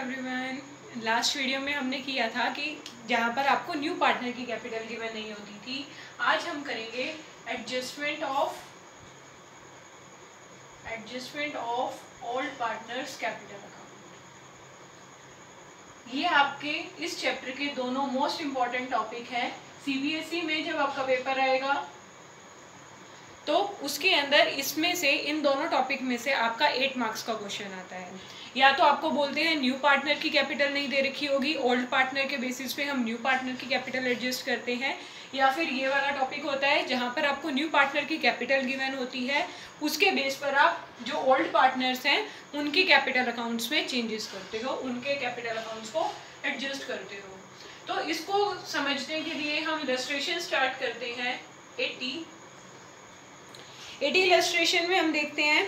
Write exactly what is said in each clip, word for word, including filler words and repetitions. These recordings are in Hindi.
एवरीवन। लास्ट वीडियो में हमने किया था कि जहाँ पर आपको न्यू पार्टनर की कैपिटल गिवन नहीं होती थी, आज हम करेंगे adjustment of adjustment of old partners capital account. ये आपके इस चैप्टर के दोनों मोस्ट इम्पॉर्टेंट टॉपिक हैं। सीबीएसई में जब आपका पेपर आएगा तो उसके अंदर इसमें से इन दोनों टॉपिक में से आपका एट मार्क्स का क्वेश्चन आता है। या तो आपको बोलते हैं न्यू पार्टनर की कैपिटल नहीं दे रखी होगी, ओल्ड पार्टनर के बेसिस पे हम न्यू पार्टनर की कैपिटल एडजस्ट करते हैं, या फिर ये वाला टॉपिक होता है जहाँ पर आपको न्यू पार्टनर की कैपिटल गिवन होती है, उसके बेस पर आप जो ओल्ड पार्टनर्स हैं उनकी कैपिटल अकाउंट्स में चेंजेस करते हो, उनके कैपिटल अकाउंट्स को एडजस्ट करते हो। तो इसको समझने के लिए हम इलस्ट्रेशन स्टार्ट करते हैं। एटी एटी इलस्ट्रेशन में हम देखते हैं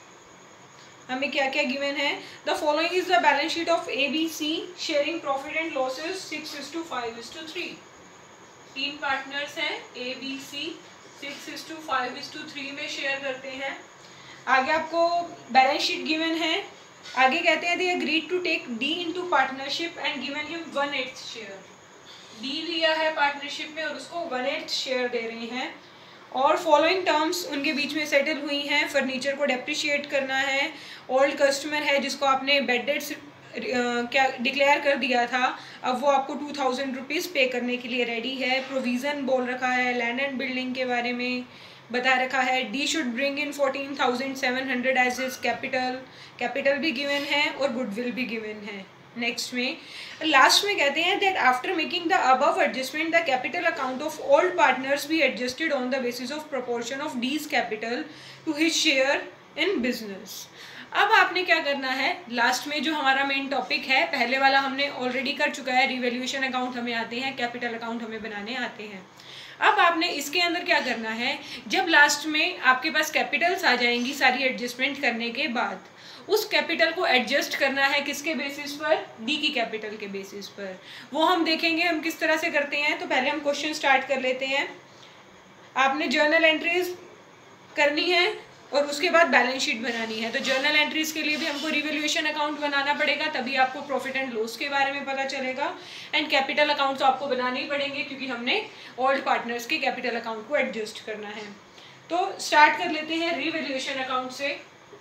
हमें क्या क्या गिवन है। The following is the balance sheet of A B C sharing profit and losses six is to five is to three. तीन पार्टनर्स हैं A B C, six is to five is to three में शेयर करते हैं। आगे आपको बैलेंस शीट गिवन है। आगे कहते हैं they agreed to take D into partnership and given him one eighth share. D लिया है पार्टनरशिप में और उसको वन एट्थ शेयर दे रहे हैं। और फॉलोइंग टर्म्स उनके बीच में सेटल हुई हैं। फर्नीचर को डेप्रिशिएट करना है। ओल्ड कस्टमर है जिसको आपने बेड डेट्स क्या डिक्लेयर कर दिया था, अब वो आपको टू थाउजेंड रुपीज़ पे करने के लिए रेडी है। प्रोविज़न बोल रखा है, लैंड एंड बिल्डिंग के बारे में बता रखा है। D should bring in fourteen thousand seven hundred as is capital. Capital भी गिवन है और गुडविल भी गिवन है। नेक्स्ट में लास्ट में कहते हैं that after making the above adjustment the capital account of old partners be adjusted on the basis of proportion of D's capital to his share in business. अब आपने क्या करना है, लास्ट में जो हमारा मेन टॉपिक है, पहले वाला हमने ऑलरेडी कर चुका है, रिवैल्यूएशन अकाउंट हमें आते हैं, कैपिटल अकाउंट हमें बनाने आते हैं। अब आपने इसके अंदर क्या करना है, जब लास्ट में आपके पास कैपिटल्स आ जाएंगी सारी एडजस्टमेंट करने के बाद, उस कैपिटल को एडजस्ट करना है किसके बेसिस पर, डी की कैपिटल के बेसिस पर। वो हम देखेंगे हम किस तरह से करते हैं। तो पहले हम क्वेश्चन स्टार्ट कर लेते हैं। आपने जर्नल एंट्रीज करनी है और उसके बाद बैलेंस शीट बनानी है। तो जर्नल एंट्रीज के लिए भी हमको रिवैल्यूएशन अकाउंट बनाना पड़ेगा, तभी आपको प्रॉफिट एंड लॉस के बारे में पता चलेगा। एंड कैपिटल अकाउंट तो आपको बनाने ही पड़ेंगे क्योंकि हमने ओल्ड पार्टनर्स के कैपिटल अकाउंट को एडजस्ट करना है। तो स्टार्ट कर लेते हैं रिवैल्यूएशन अकाउंट से।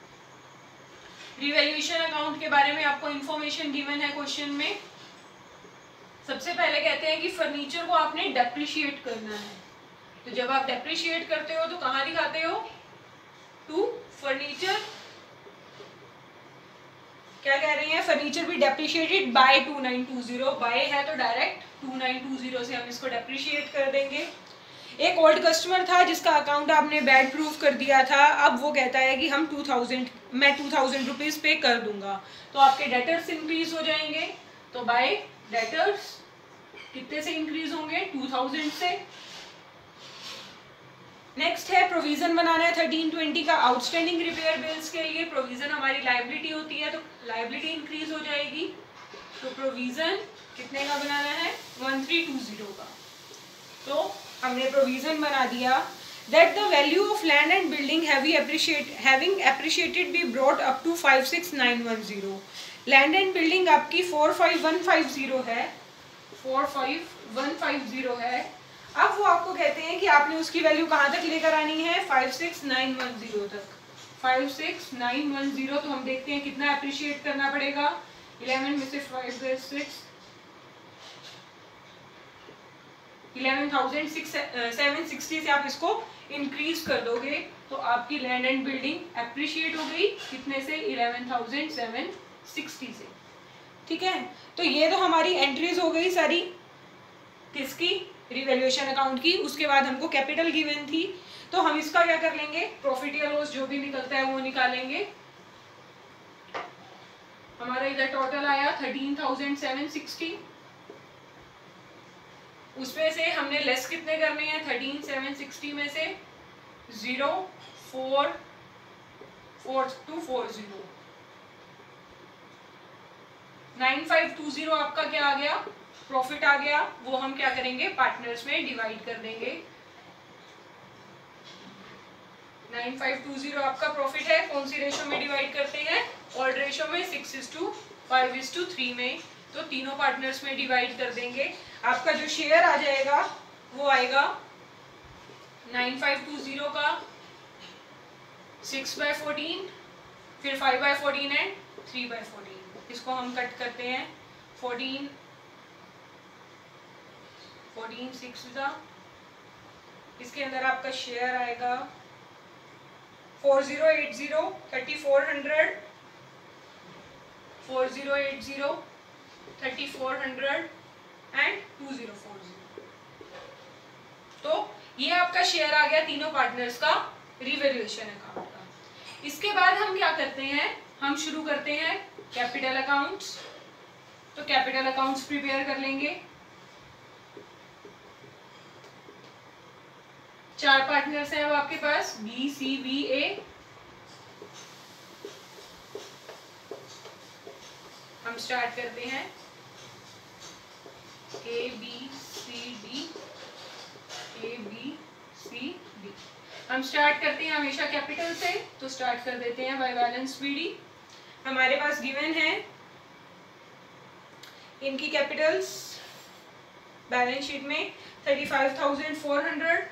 रिवैल्यूएशन अकाउंट के बारे में आपको इंफॉर्मेशन गिवन है क्वेश्चन में। सबसे पहले कहते हैं कि फर्नीचर को आपने डेप्रिशिएट करना है। तो जब आप डेप्रिशिएट करते हो तो कहाँ दिखाते हो, टू फर्नीचर। क्या कह रहे हैं, फर्नीचर भी depreciated by two nine two zero. By है तो direct two nine two zero से हम इसको डेप्रिशिएट कर देंगे। एक ओल्ड कस्टमर था जिसका अकाउंट आपने बैड प्रूफ कर दिया था, अब वो कहता है कि हम टू थाउजेंड मैं टू थाउजेंड रुपीज़ पे कर दूंगा। तो आपके डेटर्स इंक्रीज हो जाएंगे। तो बाय डेटर्स कितने से इंक्रीज होंगे, टू थाउजेंड से। नेक्स्ट है प्रोविजन बनाना है थर्टीन ट्वेंटी का। आउटस्टैंडिंग रिपेयर बिल्स के लिए प्रोविजन हमारी लायबिलिटी होती है, तो लायबिलिटी इंक्रीज हो जाएगी। तो प्रोविजन कितने का बनाना है, वन थ्री टू जीरो का। तो हमने प्रोविजन बना दिया that the value of land and building have appreciate having appreciated be brought up to five six nine one zero. Land and building आपकी four five one five zero है, four five one five zero है। अब वो आपको कहते हैं कि आपने उसकी वैल्यू कहाँ तक लेकर आनी है, five six nine one zero तक। Five six nine one zero. तो हम देखते हैं कितना एप्रिशिएट करना पड़ेगा। इलेवन में से five six eleven thousand six seven sixty से आप इसको इंक्रीज कर दोगे तो आपकी लैंड एंड बिल्डिंग एप्रिशिएट हो गई कितने से, इलेवन थाउजेंड सेवन सिक्सटी से। ठीक है, तो ये तो हमारी एंट्रीज हो गई सारी किसकी, रिवैल्यूएशन अकाउंट की। उसके बाद हमको कैपिटल गिवन थी, तो हम इसका क्या कर लेंगे, प्रॉफिट या लॉस जो भी निकलता है वो निकालेंगे। हमारा इधर टोटल आया थर्टीन थाउजेंड सेवन सिक्सटी। उसमें से हमने लेस कितने करने हैं, थर्टीन सेवन सिक्सटी में से zero four four two four zero nine five two zero आपका क्या आ गया, प्रॉफिट आ गया। वो हम क्या करेंगे, पार्टनर्स में डिवाइड कर देंगे। नाइन फाइव टू जीरो आपका प्रॉफिट है, कौन सी रेशो में डिवाइड करते हैं, ओल्ड रेशो में, six is to five is to three में, तो तीनों पार्टनर्स में डिवाइड कर देंगे। आपका जो शेयर आ जाएगा वो आएगा नाइन फाइव टू जीरो का सिक्स बाय फोर्टीन, फिर five by fourteen and three by fourteen. इसको हम कट करते हैं, फोर्टीन फोर्टीन सिक्स का, इसके अंदर आपका शेयर आएगा four zero eight zero, thirty four hundred, four zero eight zero, thirty four hundred and two zero four zero. तो ये आपका शेयर आ गया तीनों पार्टनर्स का रिवैल्यूएशन अकाउंट का। इसके बाद हम क्या करते हैं, हम शुरू करते हैं कैपिटल अकाउंट्स। तो कैपिटल अकाउंट्स प्रिपेयर कर लेंगे। चार पार्टनर्स हैं अब आपके पास, बी सी बी ए। हम स्टार्ट करते हैं A B C D, A B C D. हम स्टार्ट करते हैं हमेशा कैपिटल से, तो स्टार्ट कर देते हैं बाय बैलेंस बीडी। हमारे पास गिवन है इनकी कैपिटल्स बैलेंस शीट में thirty five thousand four hundred,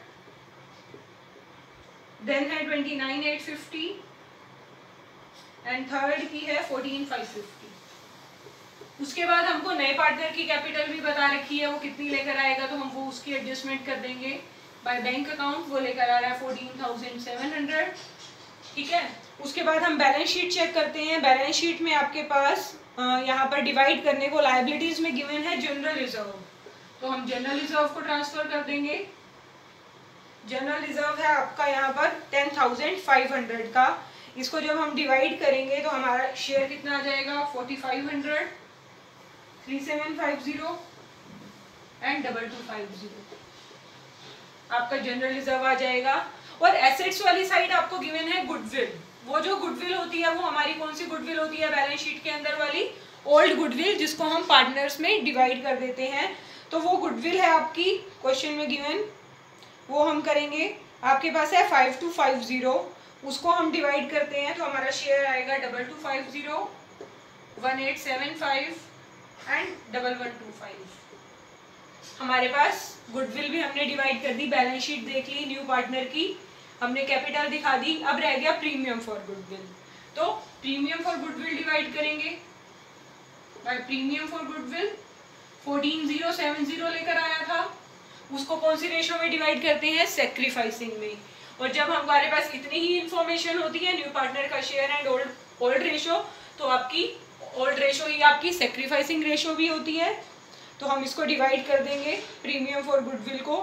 then है twenty nine eight fifty and third की है फोर्टीन फाइव फिफ्टी। उसके बाद हमको नए पार्टनर की कैपिटल भी बता रखी है, वो कितनी लेकर आएगा, तो हम वो उसकी एडजस्टमेंट कर देंगे बाय बैंक अकाउंट। वो लेकर आ रहा है फोर्टीन थाउजेंड सेवन हंड्रेड, ठीक है। उसके बाद हम बैलेंस शीट चेक करते हैं। बैलेंस शीट में आपके पास यहाँ पर डिवाइड करने को लायबिलिटीज में गिवन है जनरल रिजर्व, तो हम जनरल रिजर्व को ट्रांसफर कर देंगे। जनरल रिजर्व है आपका यहाँ पर टेन थाउजेंड फाइव हंड्रेड का। इसको जब हम डिवाइड करेंगे तो हमारा शेयर कितना आ जाएगा, forty five hundred, three seven five zero and double two five zero. आपका जनरल रिजर्व आ जाएगा। और एसेट्स वाली साइड आपको गिवन है गुडविल। वो जो गुडविल होती है वो हमारी कौन सी गुडविल होती है बैलेंस शीट के अंदर वाली, ओल्ड गुडविल, जिसको हम पार्टनर्स में डिवाइड कर देते हैं। तो वो गुडविल है आपकी क्वेश्चन में गिवन, वो हम करेंगे। आपके पास है फाइव टू फाइव जीरो, उसको हम डिवाइड करते हैं तो हमारा शेयर आएगा double two five zero, one eight seven five and double one two five. हमारे पास गुडविल भी हमने डिवाइड कर दी, बैलेंस शीट देख ली, न्यू पार्टनर की हमने कैपिटल दिखा दी। अब रह गया प्रीमियम फॉर गुडविल, तो प्रीमियम फॉर गुडविल डिवाइड करेंगे by premium for goodwill. Fourteen zero seven zero लेकर आया था, उसको कौन सी रेशो में डिवाइड करते हैं, सेक्रीफाइसिंग में। और जब हमारे पास इतनी ही इंफॉर्मेशन होती है, न्यू पार्टनर का share and old old ratio, तो आपकी ओल्ड रेशो ही आपकी सेक्रीफाइसिंग रेशो भी होती है। तो हम इसको डिवाइड कर देंगे प्रीमियम फॉर गुडविल को।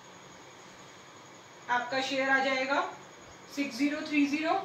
आपका शेयर आ जाएगा six zero three zero,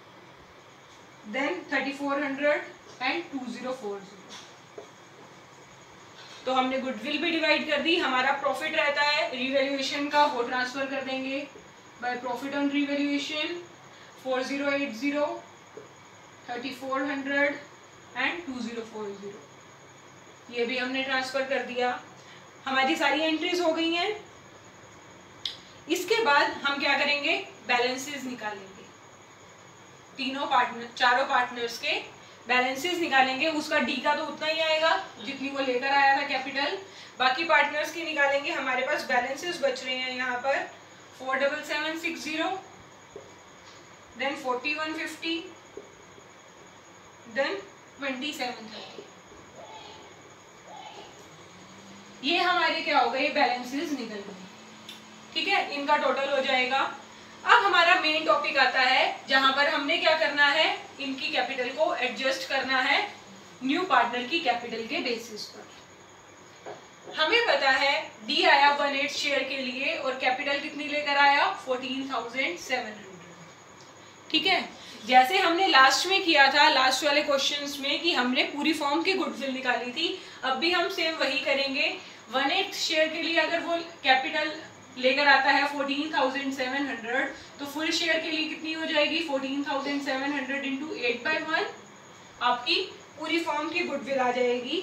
then thirty four hundred and two zero four zero. तो हमने गुडविल भी डिवाइड कर दी। हमारा प्रॉफिट रहता है रिवैल्यूएशन का, वो ट्रांसफर कर देंगे by profit on revaluation, four zero eight zero, thirty four hundred and two zero four zero. ये भी हमने ट्रांसफर कर दिया। हमारी सारी एंट्रीज हो गई हैं। इसके बाद हम क्या करेंगे, बैलेंसेस निकालेंगे। तीनों पार्टनर चारों पार्टनर्स के बैलेंसेस निकालेंगे। उसका डी का तो उतना ही आएगा जितनी वो लेकर आया था कैपिटल। बाकी पार्टनर्स की निकालेंगे। हमारे पास बैलेंसेस बच रहे हैं यहाँ पर four double seven six zero, then forty one fifty, then twenty seven thirty. ये हमारे क्या हो गए, बैलेंसेस निकल गए, ठीक है। इनका टोटल हो जाएगा। अब हमारा मेन टॉपिक आता है जहां पर हमने क्या करना है, इनकी कैपिटल को एडजस्ट करना है न्यू पार्टनर की कैपिटल के बेसिस पर। हमें पता है डी आया वन एट शेयर के लिए और कैपिटल कितनी लेकर आया, फोर्टीन थाउजेंड सेवन हंड्रेड, ठीक है। जैसे हमने लास्ट में किया था, लास्ट वाले क्वेश्चंस में, कि हमने पूरी फॉर्म की गुडविल निकाली थी, अब भी हम सेम वही करेंगे। वन एट शेयर के लिए अगर वो कैपिटल लेकर आता है फोर्टीन थाउजेंड सेवन हंड्रेड, तो फुल शेयर के लिए कितनी हो जाएगी, fourteen thousand seven hundred into eight by one. आपकी पूरी फॉर्म की गुडविल आ जाएगी।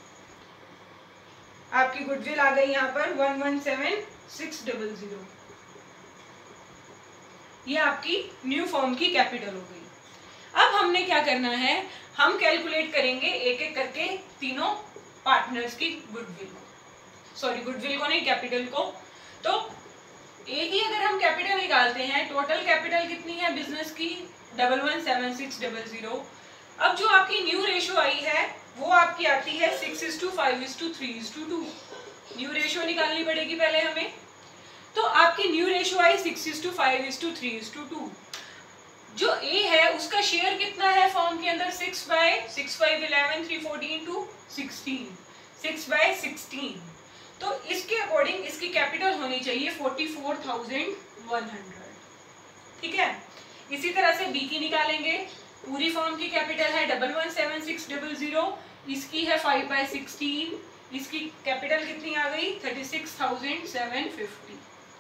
आपकी गुडविल आ गई यहाँ पर one one seven six double zero. ये आपकी न्यू फॉर्म की कैपिटल हो गई। अब हमने क्या करना है, हम कैलकुलेट करेंगे एक एक करके तीनों पार्टनर्स की गुडविल को, सॉरी गुडविल को नहीं, कैपिटल को। तो एक ही अगर हम कैपिटल निकालते हैं, टोटल कैपिटल कितनी है बिजनेस की, double one seven six double zero. अब जो आपकी न्यू रेशो आई है वो आपकी आती है six is to five is to three is to two. New ratio निकालनी पड़ेगी पहले हमें। तो आपकी न्यू रेशो आई six is to five is to three is to two. जो ए है उसका शेयर कितना है फॉर्म के अंदर, six by six five eleven three fourteen two sixteen, six by sixteen. तो इसके अकॉर्डिंग इसकी कैपिटल होनी चाहिए forty four thousand one hundred, ठीक है। इसी तरह से बी की निकालेंगे, पूरी फॉर्म की कैपिटल है double one seven six double zero, इसकी है फाइव बाय सिक्सटीन, इसकी कैपिटल कितनी आ गई thirty six thousand seven fifty.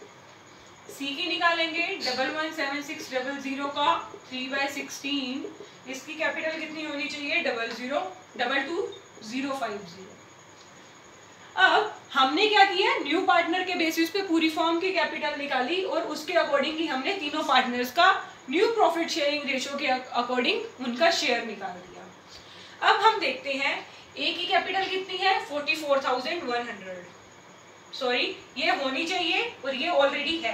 C की निकालेंगे double one seven six double zero का थ्री बाय सिक्सटीन, इसकी कैपिटल कितनी होनी चाहिए double zero double two zero five zero. अब हमने क्या किया, न्यू पार्टनर के बेसिस पे पूरी फॉर्म की कैपिटल निकाली और उसके अकॉर्डिंग ही हमने तीनों पार्टनर्स का न्यू प्रॉफिट शेयरिंग रेशो के अकॉर्डिंग उनका शेयर निकाल दिया। अब हम देखते हैं ए की कैपिटल कितनी है forty four thousand one hundred, sorry ये होनी चाहिए और ये ऑलरेडी है।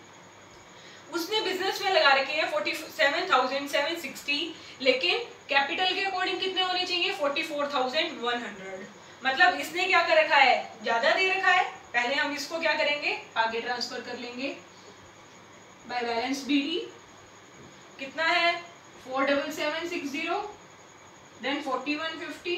उसने बिजनेस में लगा रखे हैं forty seven thousand seven sixty, लेकिन कैपिटल के अकॉर्डिंग कितने होने चाहिए forty four thousand one hundred. मतलब इसने क्या कर रखा है, ज्यादा दे रखा है। पहले हम इसको क्या करेंगे, आगे ट्रांसफर कर लेंगे बाय बैलेंस बीडी। कितना है four double seven six zero, then forty one fifty,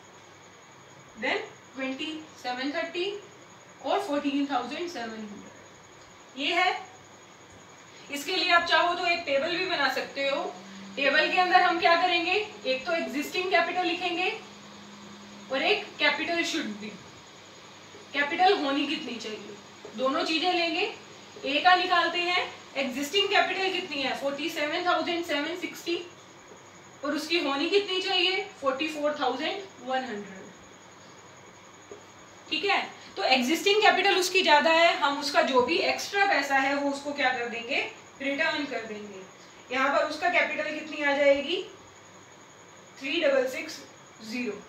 then twenty seven thirty और फोर्टीन थाउजेंड सेवन हंड्रेड। ये है। इसके लिए आप चाहो तो एक टेबल भी बना सकते हो। टेबल के अंदर हम क्या करेंगे, एक तो एग्जिस्टिंग कैपिटल लिखेंगे और एक कैपिटल शुड बी, कैपिटल होनी कितनी चाहिए, दोनों चीजें लेंगे। ए का निकालते हैं, एग्जिस्टिंग कैपिटल कितनी है forty seven thousand seven sixty और उसकी होनी कितनी चाहिए forty four thousand one hundred, ठीक है। तो एग्जिस्टिंग कैपिटल उसकी ज्यादा है, हम उसका जो भी एक्स्ट्रा पैसा है वो उसको क्या कर देंगे, रिटर्न कर देंगे। यहाँ पर उसका कैपिटल कितनी आ जाएगी थ्री डबल सिक्स जीरो।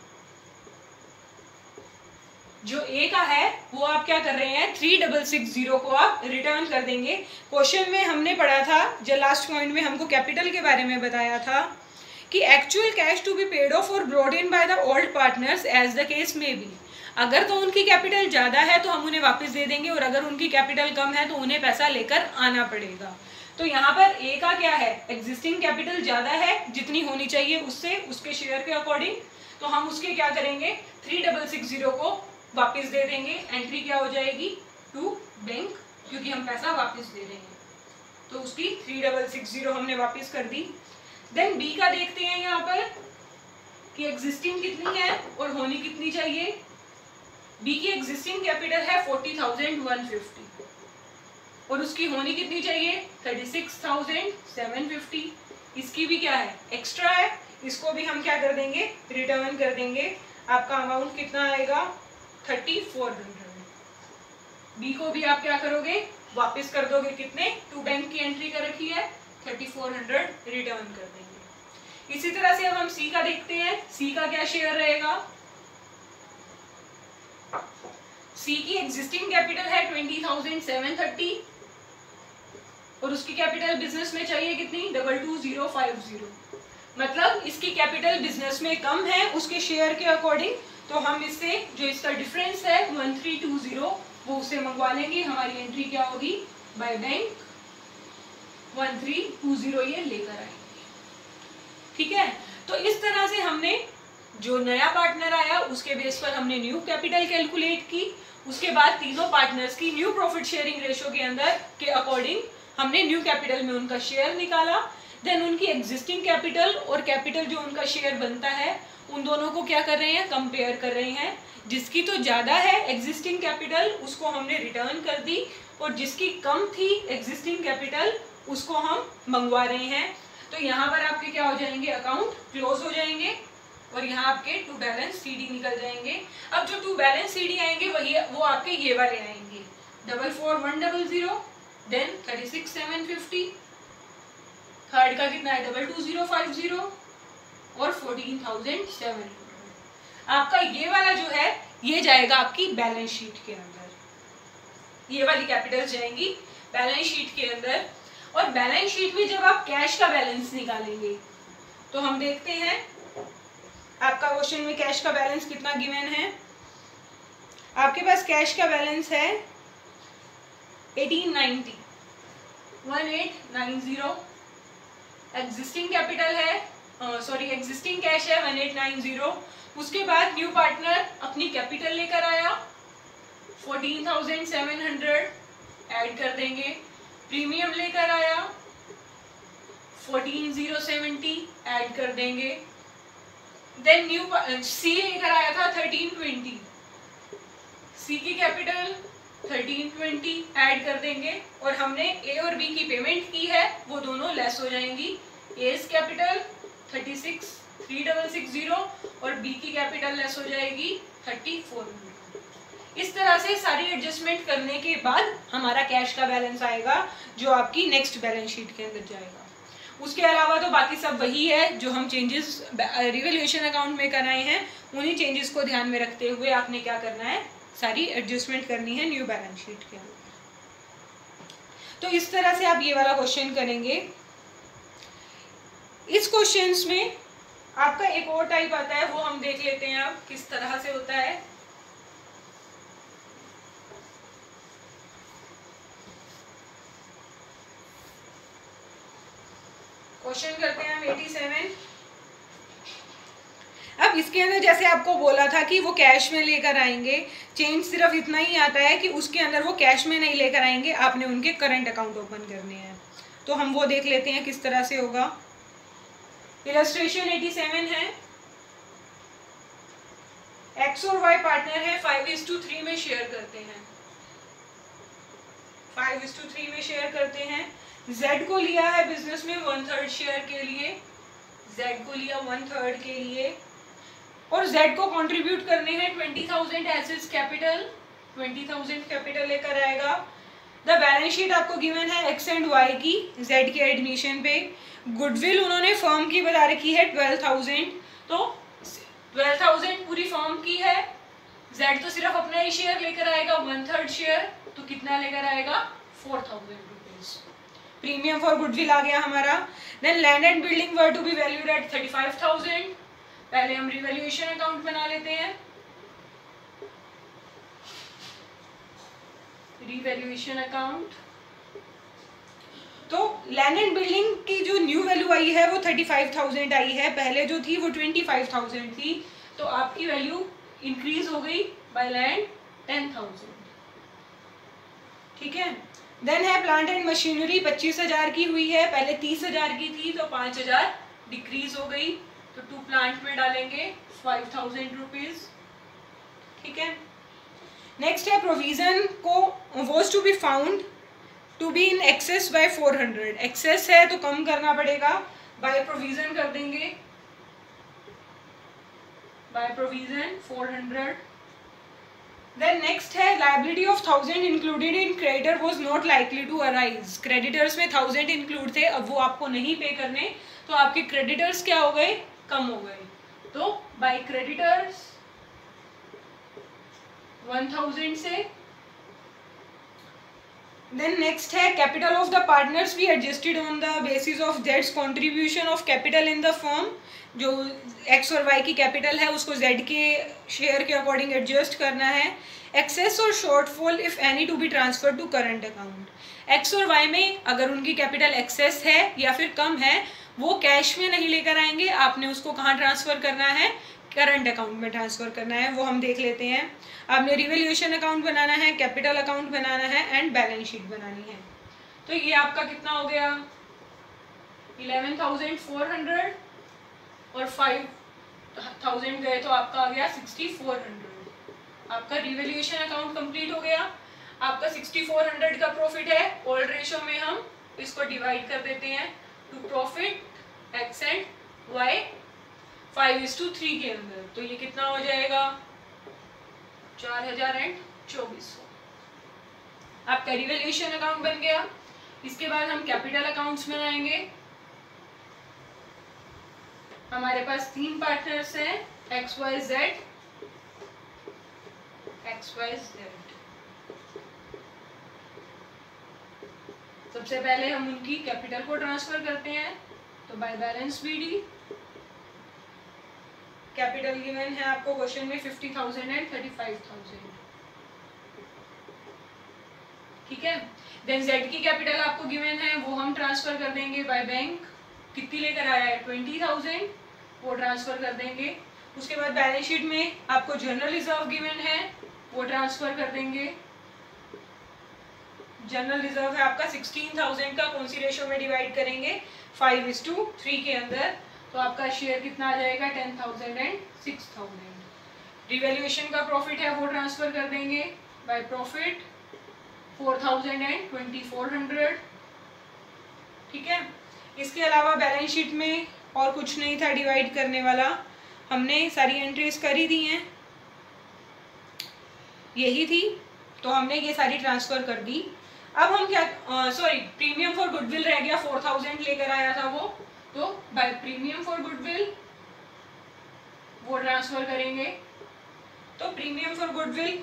जो ए का है वो आप क्या कर रहे हैं, थ्री डबल सिक्स जीरो को आप रिटर्न कर देंगे। क्वेश्चन में हमने पढ़ा था, जो लास्ट पॉइंट में हमको कैपिटल के बारे में बताया था कि actual cash to be paid off और brought in by the old partners as the case में बी। अगर तो उनकी कैपिटल ज़्यादा है तो हम उन्हें वापस दे देंगे और अगर उनकी कैपिटल कम है तो उन्हें पैसा लेकर आना पड़ेगा। तो यहाँ पर ए का क्या है, एग्जिस्टिंग कैपिटल ज़्यादा है जितनी होनी चाहिए उससे, उसके शेयर के अकॉर्डिंग। तो हम उसके क्या करेंगे, थ्री डबल सिक्स जीरो को वापस दे देंगे। एंट्री क्या हो जाएगी, टू बैंक, क्योंकि हम पैसा वापस दे रहे हैं। तो उसकी थ्री डबल सिक्स जीरो हमने वापस कर दी। देन बी का देखते हैं यहाँ पर कि एग्जिस्टिंग कितनी है और होनी कितनी चाहिए। बी की एग्जिस्टिंग कैपिटल है फोर्टी थाउजेंड वन फिफ्टी और उसकी होनी कितनी चाहिए thirty six thousand seven fifty. इसकी भी क्या है, एक्स्ट्रा है, इसको भी हम क्या कर देंगे, रिटर्न कर देंगे। आपका अमाउंट कितना आएगा थर्टी फोर हंड्रेड। बी को भी आप क्या करोगे, वापस कर दोगे कितने, टू बैंक की एंट्री कर रखी है थर्टी फोर हंड्रेड, रिटर्न कर देंगे। इसी तरह से अब हम सी का देखते हैं, सी का क्या शेयर रहेगा। सी की एग्जिस्टिंग कैपिटल है ट्वेंटी थाउजेंड सेवन थर्टी और उसकी कैपिटल बिजनेस में चाहिए कितनी, double two zero five zero. मतलब इसकी कैपिटल बिजनेस में कम है उसके शेयर के अकॉर्डिंग, तो हम इससे जो इसका डिफरेंस है वन थ्री टू जीरो वो उससे मंगवा लेंगे। हमारी एंट्री क्या होगी, by bank one three two zero ये लेकर आएंगे, ठीक है। तो इस तरह से हमने जो नया पार्टनर आया उसके बेस पर हमने न्यू कैपिटल कैलकुलेट की। उसके बाद तीनों पार्टनर्स की न्यू प्रॉफिट शेयरिंग रेशो के अंदर के अकॉर्डिंग हमने न्यू कैपिटल में उनका शेयर निकाला। देन उनकी एग्जिस्टिंग कैपिटल और कैपिटल जो उनका शेयर बनता है उन दोनों को क्या कर रहे हैं, कंपेयर कर रहे हैं। जिसकी तो ज़्यादा है एग्जिस्टिंग कैपिटल उसको हमने रिटर्न कर दी और जिसकी कम थी एग्जिस्टिंग कैपिटल उसको हम मंगवा रहे हैं। तो यहाँ पर आपके क्या हो जाएंगे, अकाउंट क्लोज हो जाएंगे और यहाँ आपके टू बैलेंस सीडी निकल जाएंगे। अब जो टू बैलेंस सीडी आएंगे वही वो आपके ये वाले आएंगे, double four one double zero, then thirty six seven fifty, third का कितना है, double two zero five zero और फोर्टीन थाउजेंड सेवन हंड्रेड। आपका ये वाला जो है ये जाएगा आपकी बैलेंस शीट के अंदर, ये वाली कैपिटल जाएंगी बैलेंस शीट के अंदर। और बैलेंस शीट में जब आप कैश का बैलेंस निकालेंगे तो हम देखते हैं आपका क्वेश्चन में कैश का बैलेंस कितना गिवन है। आपके पास कैश का बैलेंस है eighteen ninety, one eight nine zero. Existing capital है सॉरी एग्जिस्टिंग कैश है वन एट नाइन जीरो। उसके बाद न्यू पार्टनर अपनी कैपिटल लेकर आया fourteen thousand seven hundred, add कर देंगे। प्रीमियम लेकर आया फोर्टीन जीरो सेवेंटी, ऐड कर देंगे। देन न्यू सी लेकर आया था थर्टीन ट्वेंटी, सी की कैपिटल थर्टीन ट्वेंटी, ऐड कर देंगे। और हमने ए और बी की पेमेंट की है वो दोनों लेस हो जाएंगी। A's capital thirty six three double six zero और बी की कैपिटल लेस हो जाएगी थर्टी फोर हंड्रेड। इस तरह से सारी एडजस्टमेंट करने के बाद हमारा कैश का बैलेंस आएगा जो आपकी नेक्स्ट बैलेंस शीट के अंदर जाएगा। उसके अलावा तो बाकी सब वही है जो हम चेंजेस रिवैल्यूएशन अकाउंट में कराए हैं, उन्हीं चेंजेस को ध्यान में रखते हुए आपने क्या करना है, सारी एडजस्टमेंट करनी है न्यू बैलेंस शीट के अंदर। तो इस तरह से आप ये वाला क्वेश्चन करेंगे। इस क्वेश्चंस में आपका एक और टाइप आता है वो हम देख लेते हैं अब किस तरह से होता है। क्वेश्चन करते हैं हम एटी सेवन। अब इसके अंदर जैसे आपको बोला था कि वो कैश में लेकर आएंगे, चेंज सिर्फ इतना ही आता है कि उसके अंदर वो कैश में नहीं लेकर आएंगे, आपने उनके करंट अकाउंट ओपन करने हैं। तो हम वो देख लेते हैं किस तरह से होगा। इलस्ट्रेशन एटी सेवन है, एक्स और वाई पार्टनर है, फाइव इज टू थ्री में शेयर करते हैं, फाइव इज टू थ्री में शेयर करते हैं। जेड को लिया है बिजनेस में वन थर्ड शेयर के लिए, जेड को लिया वन थर्ड के लिए और जेड को कंट्रीब्यूट करने हैं twenty thousand as is capital, twenty thousand capital लेकर आएगा। द बैलेंस शीट आपको गिवन है एक्स एंड वाई की, जेड के एडमिशन पे। गुडविल उन्होंने फर्म की बता रखी है ट्वेल्व थाउजेंड, तो ट्वेल्व थाउजेंड पूरी फर्म की है। जेड तो सिर्फ अपना ही शेयर लेकर आएगा वन थर्ड शेयर, तो कितना लेकर आएगा four thousand rupees. Premium for goodwill आ गया हमारा। Then land and building were to be valued at thirty five thousand. पहले हम रिवैल्यूएशन अकाउंट बना लेते हैं। रिवैल्यूएशन अकाउंट, तो लैंड एंड बिल्डिंग की जो न्यू वैल्यू आई है वो थर्टी फाइव थाउजेंड आई है, पहले जो थी वो ट्वेंटी फाइव थाउजेंड थी, तो आपकी वैल्यू इंक्रीज हो गई बाय लैंड टेन थाउजेंड। ठीक है। देन है प्लांट एंड मशीनरी, पच्चीस हजार की हुई है, पहले तीस हजार की थी, तो पांच हजार डिक्रीज हो गई, तो टू प्लांट में डालेंगे फाइव थाउजेंड रुपीज। ठीक है। नेक्स्ट है प्रोविजन को was to be found to be in excess by four hundred, excess है तो कम करना पड़ेगा, बाय प्रोविजन कर देंगे, by provision four hundred. Then next है liability of thousand included in creditor was not likely to arise, creditors में थाउजेंड इंक्लूड थे, अब वो आपको नहीं पे करने, तो आपके क्रेडिटर्स क्या हो गए, कम हो गए, तो बाय क्रेडिटर्स वन थाउजेंड से। देन नेक्स्ट है capital of the partners be adjusted on the basis of जेड्स contribution of capital in the firm, जो एक्स और वाई की कैपिटल है उसको जेड के शेयर के अकॉर्डिंग एडजस्ट करना है। एक्सेस और shortfall if any to be transfer to current account, X और वाई में अगर उनकी कैपिटल एक्सेस है या फिर कम है वो कैश में नहीं लेकर आएंगे, आपने उसको कहाँ ट्रांसफर करना है, करंट अकाउंट में ट्रांसफर करना है, वो हम देख लेते हैं। आपने रिवैल्यूएशन अकाउंट बनाना है, कैपिटल अकाउंट बनाना है एंड बैलेंस शीट बनानी है। तो ये आपका कितना हो गया, इलेवन थाउजेंड फोर हंड्रेड और फाइव थाउजेंड गए तो आपका आ गया सिक्सटी फोर हंड्रेड। आपका रिवैल्यूएशन अकाउंट कंप्लीट हो गया। आपका सिक्सटी फोर हंड्रेड का प्रॉफिट है, ओल्ड रेशो में हम इसको डिवाइड कर देते हैं to profit X and Y five is to three के अंदर, तो ये कितना हो जाएगा चार हजार एंड चौबीस सौ। आपका रिवैल्यूएशन अकाउंट बन गया। इसके बाद हम कैपिटल अकाउंट्स बनाएंगे। हमारे पास तीन पार्टनर्स हैं, X Y Z, X Y Z. सबसे पहले हम उनकी कैपिटल को ट्रांसफर करते हैं, तो by balance BD capital given है आपको क्वेश्चन में fifty thousand and thirty five thousand, ठीक है। देन जेड की कैपिटल आपको गिवन है, वो हम ट्रांसफर कर देंगे बाय बैंक, कितनी लेकर आया है ट्वेंटी थाउजेंड, वो ट्रांसफर कर देंगे। उसके बाद बैलेंस शीट में आपको जनरल रिजर्व गिवन है, वो ट्रांसफर कर देंगे। जनरल रिजर्व है आपका सिक्सटीन थाउजेंड का, कौन सी रेशो में डिवाइड करेंगे, फाइव इज टू थ्री के अंदर, तो आपका शेयर कितना आ जाएगा ten thousand and six thousand. Revaluation का प्रॉफिट है वो ट्रांसफर कर देंगे by profit four thousand and twenty four hundred, ठीक है। इसके अलावा बैलेंस शीट में और कुछ नहीं था डिवाइड करने वाला, हमने सारी एंट्रीज कर ही दी हैं, यही थी, तो हमने ये सारी ट्रांसफर कर दी। अब हम क्या, सॉरी प्रीमियम फॉर गुडविल रह गया, फोर थाउजेंड लेकर आया था वो, तो बाय प्रीमियम फॉर गुडविल वो ट्रांसफर करेंगे। तो प्रीमियम फॉर गुडविल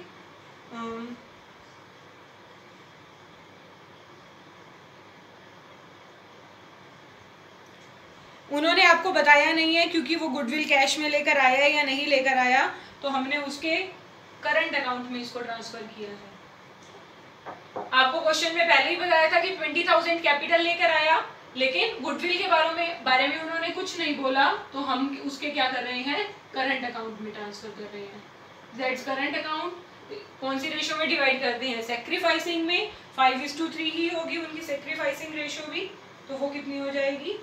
उन्होंने आपको बताया नहीं है क्योंकि वो गुडविल कैश में लेकर आया या नहीं लेकर आया, तो हमने उसके करंट अकाउंट में इसको ट्रांसफर किया है। आपको क्वेश्चन में पहले ही बताया था कि ट्वेंटी थाउजेंड कैपिटल लेकर आया, लेकिन गुडविल के बारे में बारे में उन्होंने कुछ नहीं बोला, तो हम उसके क्या कर रहे हैं, करंट अकाउंट में ट्रांसफर कर रहे हैं। जेड्स करंट अकाउंट कौन सी रेशो में डिवाइड करते हैं, सेक्रीफाइसिंग में, फाइव इज टू थ्री ही होगी उनकी सेक्रीफाइसिंग रेशो भी, तो वो कितनी हो जाएगी,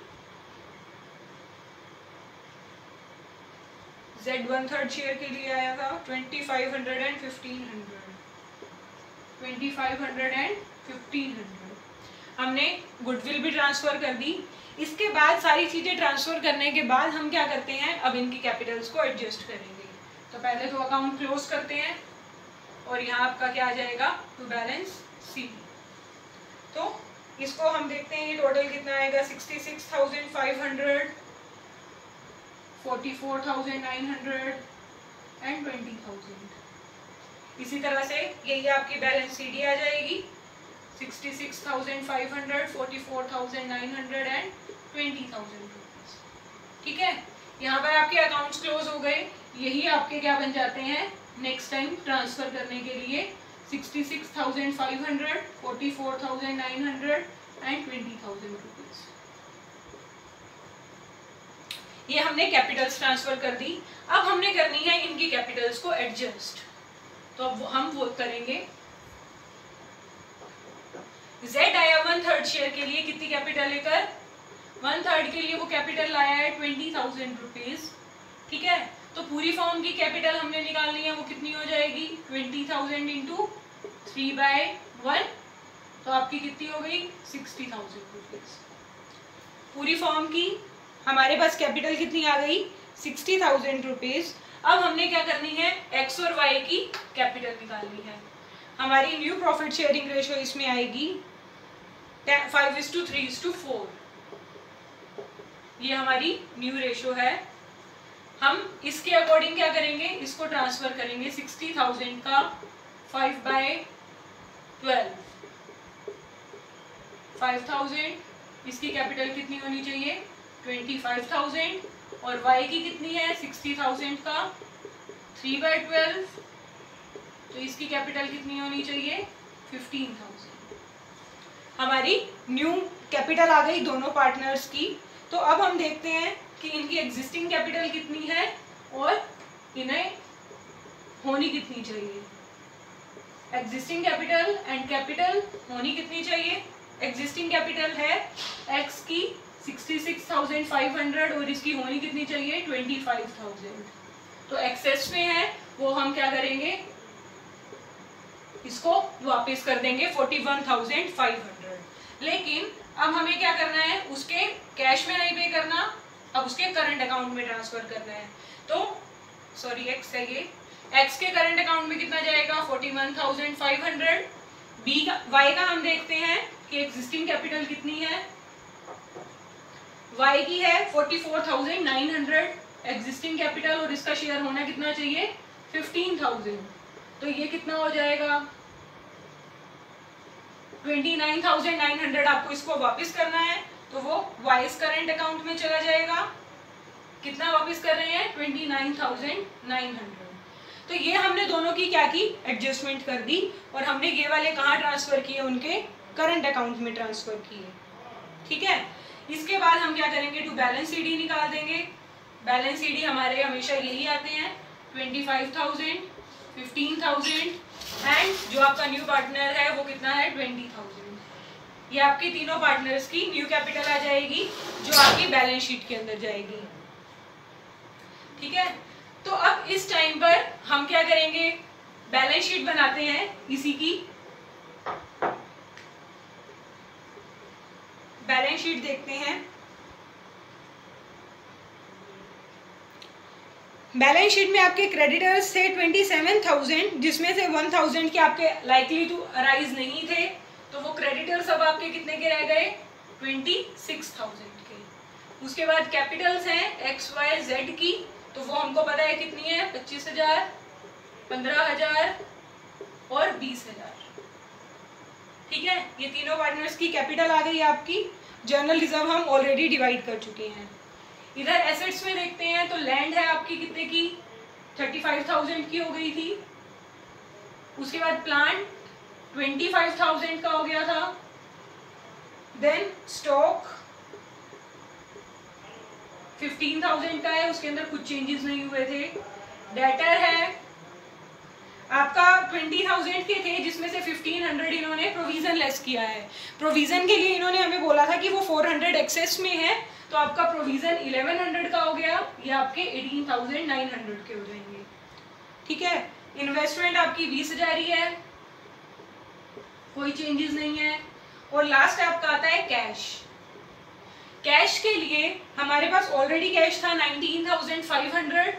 जेड वन थर्ड शेयर के लिए आया था twenty five hundred and fifteen hundred, twenty five hundred and fifteen hundred. हमने गुडविल भी ट्रांसफर कर दी। इसके बाद सारी चीजें ट्रांसफर करने के बाद हम क्या करते हैं, अब इनकी कैपिटल्स को एडजस्ट करेंगे। तो पहले तो अकाउंट क्लोज करते हैं, और यहाँ आपका क्या आ जाएगा, टू बैलेंस सी। तो इसको हम देखते हैं, ये टोटल कितना आएगा, sixty six thousand five hundred, forty four thousand nine hundred and twenty thousand. इसी तरह से यही आपकी बैलेंस सीडी आ जाएगी, sixty six thousand five hundred, forty four thousand nine hundred and twenty thousand rupees, ठीक है। यहाँ पर आपके अकाउंट्स क्लोज हो गए, यही आपके क्या बन जाते हैं नेक्स्ट टाइम ट्रांसफर करने के लिए, sixty six thousand five hundred, forty four thousand nine hundred and twenty thousand rupees. ये हमने कैपिटल्स ट्रांसफर कर दी। अब हमने करनी है इनकी कैपिटल्स को एडजस्ट, तो अब हम वो करेंगे। जेड आया वन थर्ड शेयर के लिए कितनी कैपिटल लेकर, वन थर्ड के लिए वो कैपिटल लाया है ट्वेंटी थाउजेंड रुपीज, ठीक है। तो पूरी फॉर्म की कैपिटल हमने निकालनी है, वो कितनी हो जाएगी, twenty thousand into three by one, तो आपकी कितनी हो गई, सिक्सटी थाउजेंड रुपीज। पूरी फॉर्म की हमारे पास कैपिटल कितनी आ गई, सिक्सटी थाउजेंड रुपीज। अब हमने क्या करनी है, एक्स और वाई की कैपिटल निकालनी है। हमारी न्यू प्रॉफिट शेयरिंग रेशो इसमें आएगी five is to three is to four, ये हमारी न्यू रेशो है। हम इसके अकॉर्डिंग क्या करेंगे, इसको ट्रांसफर करेंगे, सिक्सटी थाउजेंड का five by twelve, five thousand, इसकी कैपिटल कितनी होनी चाहिए, ट्वेंटी फाइव थाउजेंड, और y की कितनी है, सिक्सटी थाउजेंड का थ्री बाय ट्वेल्व, तो इसकी कैपिटल कितनी होनी चाहिए, फिफ्टीन थाउजेंड। हमारी न्यू कैपिटल आ गई दोनों पार्टनर्स की। तो अब हम देखते हैं कि इनकी एग्जिस्टिंग कैपिटल कितनी है और इन्हें होनी कितनी चाहिए। एग्जिस्टिंग कैपिटल एंड कैपिटल होनी कितनी चाहिए, एग्जिस्टिंग कैपिटल है x की sixty six thousand five hundred और इसकी होनी कितनी चाहिए, ट्वेंटी फाइव थाउजेंड। तो एक्सेस में है वो हम क्या करेंगे, इसको वापस कर देंगे forty one thousand five hundred. लेकिन अब हमें क्या करना है, उसके कैश में नहीं पे करना, अब उसके करंट अकाउंट में ट्रांसफर करना है। तो सॉरी एक्स है ये, एक्स के करंट अकाउंट में कितना जाएगा, forty one thousand five hundred. B का वाई का हम देखते हैं कि एग्जिस्टिंग कैपिटल कितनी है, वाई की है forty four thousand nine hundred existing capital और इसका शेयर होना कितना चाहिए फिफ्टीन थाउजेंड। तो ये कितना हो जाएगा twenty nine thousand nine hundred. आपको इसको वापस करना है तो वो वाइस करंट अकाउंट में चला जाएगा। कितना वापस कर रहे हैं twenty nine thousand nine hundred. तो ये हमने दोनों की क्या की एडजस्टमेंट कर दी और हमने ये वाले कहाँ ट्रांसफर किए उनके करंट अकाउंट में ट्रांसफर किए। ठीक है, इसके बाद हम क्या करेंगे टू बैलेंस सीडी निकाल देंगे। बैलेंस सीडी हमारे हमेशा यही आते हैं twenty five thousand fifteen thousand and जो आपका न्यू पार्टनर है वो कितना है ट्वेंटी थाउजेंड। ये आपके तीनों पार्टनर्स की न्यू कैपिटल आ जाएगी जो आपकी बैलेंस शीट के अंदर जाएगी। ठीक है, तो अब इस टाइम पर हम क्या करेंगे बैलेंस शीट बनाते हैं इसी की। बैलेंस शीट देखते हैं। बैलेंस शीट में आपके क्रेडिटर्स थे ट्वेंटी सेवन थाउजेंड जिसमें से वन थाउजेंड के आपके लाइकली टू अराइज नहीं थे, तो वो क्रेडिटर्स अब आपके कितने के रह गए ट्वेंटी सिक्स थाउजेंड के। उसके बाद कैपिटल्स हैं एक्स वाई जेड की, तो वो हमको पता है कितनी है पच्चीस हजार पंद्रह हजार और बीस हजार। ठीक है, ये तीनों पार्टनर्स की कैपिटल आ गई आपकी। जर्नल रिजर्व हम ऑलरेडी डिवाइड कर चुके हैं। इधर एसेट्स में देखते हैं तो लैंड है आपकी कितने की थर्टी फाइव थाउजेंड की हो गई थी। उसके बाद प्लांट ट्वेंटी फाइव थाउजेंड का हो गया था। देन स्टॉक फिफ्टीन थाउजेंड का है, उसके अंदर कुछ चेंजेस नहीं हुए थे। डेटर है आपका ट्वेंटी थाउजेंड के थे जिसमें से फिफ्टीन हंड्रेड इन्होंने प्रोविजन लेस किया है। प्रोविजन के लिए इन्होंने हमें बोला था कि वो फोर हंड्रेड एक्सेस में है, तो आपका प्रोविजन इलेवन हंड्रेड का हो गया, ये आपके एटीन थाउजेंड नाइन हंड्रेड के हो जाएंगे। ठीक है, इन्वेस्टमेंट आपकी बीस हजार ही है, कोई चेंजेस नहीं है। और लास्ट आपका आता है कैश। कैश के लिए हमारे पास ऑलरेडी कैश था नाइनटीन थाउजेंड फाइव हंड्रेड,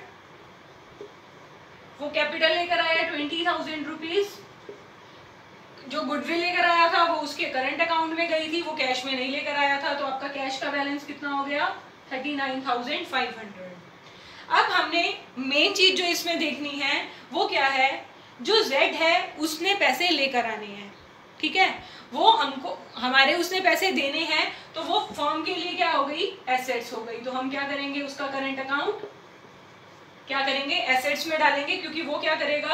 वो कैपिटल लेकर आया ट्वेंटी थाउजेंड रुपीज। जो गुडविल लेकर आया था वो उसके करंट अकाउंट में गई थी, वो कैश में नहीं लेकर आया था, तो आपका कैश का बैलेंस कितना हो गया thirty nine thousand five hundred. अब हमने मेन चीज जो इसमें देखनी है वो क्या है, जो जेड है उसने पैसे लेकर आने हैं। ठीक है, वो हमको हमारे उसने पैसे देने हैं, तो वो फर्म के लिए क्या हो गई एसेट्स हो गई। तो हम क्या करेंगे उसका करंट अकाउंट क्या करेंगे एसेट्स में डालेंगे, क्योंकि वो क्या करेगा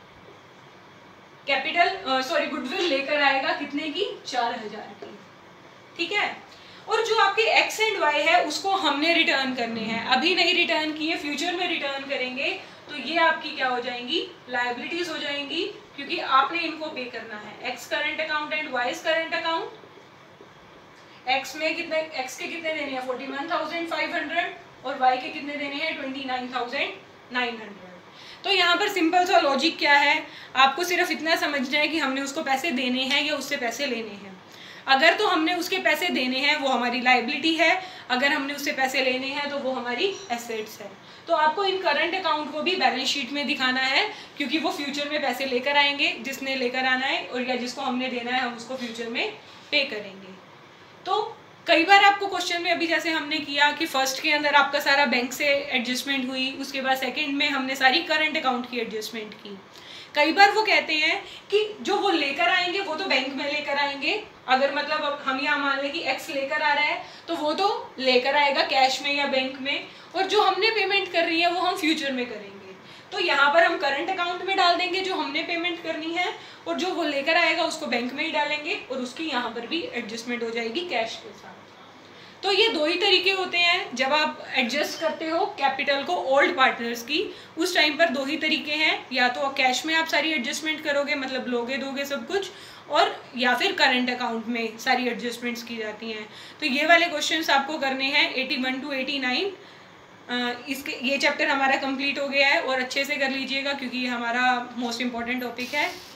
कैपिटल सॉरी गुडविल लेकर आएगा कितने की चार हजार की। ठीक है, और जो आपके एक्स एंड वाई है उसको हमने रिटर्न करने हैं, अभी नहीं रिटर्न किए फ्यूचर में रिटर्न करेंगे, तो ये आपकी क्या हो जाएंगी लायबिलिटीज हो जाएंगी, क्योंकि आपने इनको पे करना है। X current account and Y's current account. X में कितने एक्स के कितने देने हैं forty one thousand five hundred और वाई के कितने देने हैं twenty nine thousand nine hundred. तो यहाँ पर सिंपल सा लॉजिक क्या है, आपको सिर्फ इतना समझना है कि हमने उसको पैसे देने हैं या उससे पैसे लेने हैं। अगर तो हमने उसके पैसे देने हैं वो हमारी लायबिलिटी है, अगर हमने उससे पैसे लेने हैं तो वो हमारी एसेट्स है। तो आपको इन करंट अकाउंट को भी बैलेंस शीट में दिखाना है, क्योंकि वो फ्यूचर में पैसे लेकर आएंगे, जिसने लेकर आना है और या जिसको हमने देना है हम उसको फ्यूचर में पे करेंगे। तो कई बार आपको क्वेश्चन में अभी जैसे हमने किया कि फर्स्ट के अंदर आपका सारा बैंक से एडजस्टमेंट हुई, उसके बाद सेकंड में हमने सारी करंट अकाउंट की एडजस्टमेंट की। कई बार वो कहते हैं कि जो वो लेकर आएंगे वो तो बैंक में लेकर आएंगे, अगर मतलब अब हम यहाँ मान लें कि एक्स लेकर आ रहा है तो वो तो लेकर आएगा कैश में या बैंक में, और जो हमने पेमेंट कर रही है वो हम फ्यूचर में करेंगे। तो यहाँ पर हम करंट अकाउंट में डाल देंगे जो हमने पेमेंट करनी है, और जो वो लेकर आएगा उसको बैंक में ही डालेंगे और उसकी यहाँ पर भी एडजस्टमेंट हो जाएगी कैश के साथ। तो ये दो ही तरीके होते हैं जब आप एडजस्ट करते हो कैपिटल को ओल्ड पार्टनर्स की, उस टाइम पर दो ही तरीके हैं, या तो कैश में आप सारी एडजस्टमेंट करोगे मतलब लोगे दोगे सब कुछ, और या फिर करंट अकाउंट में सारी एडजस्टमेंट्स की जाती हैं। तो ये वाले क्वेश्चंस आपको करने हैं eighty one to eighty nine. इसके ये चैप्टर हमारा कंप्लीट हो गया है और अच्छे से कर लीजिएगा क्योंकि ये हमारा मोस्ट इम्पॉर्टेंट टॉपिक है।